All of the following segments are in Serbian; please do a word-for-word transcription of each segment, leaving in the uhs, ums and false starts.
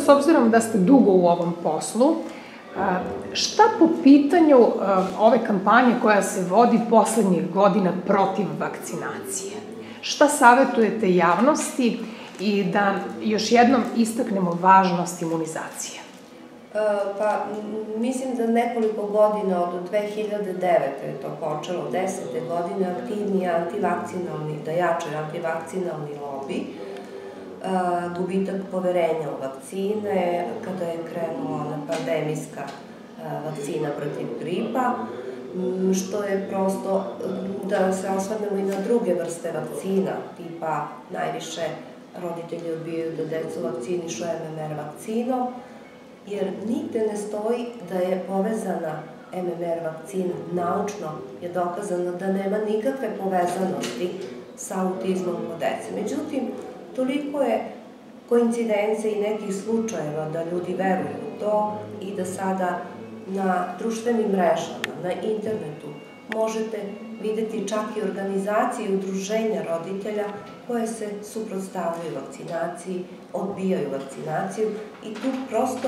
S obzirom da ste dugo u ovom poslu, šta po pitanju ove kampanje koja se vodi poslednjih godina protiv vakcinacije? Šta savjetujete javnosti i da još jednom istaknemo važnost imunizacije? Pa, mislim da nekoliko godina, od dve hiljade devete je to počelo, desete godine, aktivni antivakcinalni, da jače antivakcinalni lobi, gubitak poverenja u vakcine, kada je krenula ona pandemijska vakcina protiv gripa, što je prosto, da se osvrnemo i na druge vrste vakcina, tipa najviše roditelji odbijaju da decu vakcinišu em em er vakcinom, jer nigde ne stoji da je povezana em em er vakcina. Naučno je dokazano da nema nikakve povezanosti sa autizmom kod dece. Međutim, toliko je koincidencija i nekih slučajeva da ljudi veruju u to i da sada na društvenim mrežama, na internetu možete videti čak i organizacije i udruženja roditelja koje se suprotstavljaju vakcinaciji, odbijaju vakcinaciju i tu prosto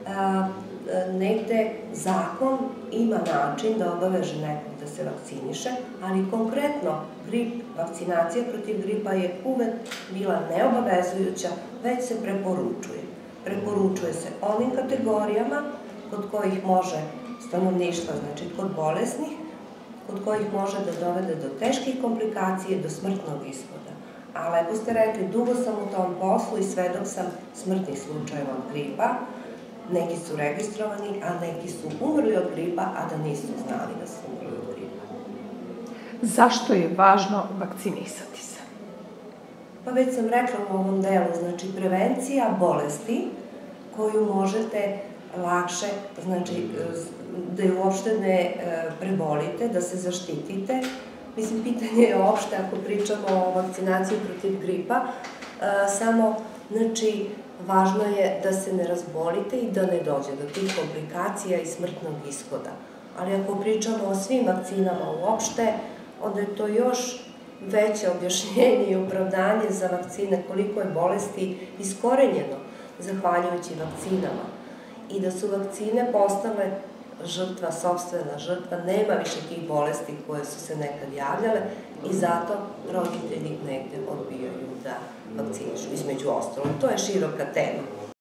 negde zakon ima način da obaveže nekog da se vakciniše, ali konkretno grip, vakcinacija protiv gripa je uvek bila neobavezujuća, već se preporučuje. Preporučuje se onim kategorijama kod kojih može stanovništva, znači kod bolesnih, kod kojih može da dovede do teških komplikacije, do smrtnog ishoda. A lepo ste rekli, dugo sam u tom poslu i svedok sam smrtnih slučajeva od gripa. Neki su registrovani, a neki su umrli od gripa, a da nisu znali da su umrli od gripa. Zašto je važno vakcinisati se? Pa već sam rekla u ovom delu, znači prevencija bolesti koju možete lakše, znači da je uopšte ne prebolite, da se zaštitite. Mislim, pitanje je uopšte, ako pričamo o vakcinaciji protiv gripa, samo, znači, važno je da se ne razbolite i da ne dođe do tih komplikacija i smrtnog ishoda. Ali ako pričamo o svim vakcinama uopšte, onda je to još veće objašnjenje i opravdanje za vakcine, koliko je bolesti iskorenjeno zahvaljujući vakcinama. I da su vakcine postale žrtva, sopstvena žrtva, nema više tih bolesti koje su se nekad javljale i zato roditelji negde odbijaju da vakcinišu, između ostalog. To je široka tema.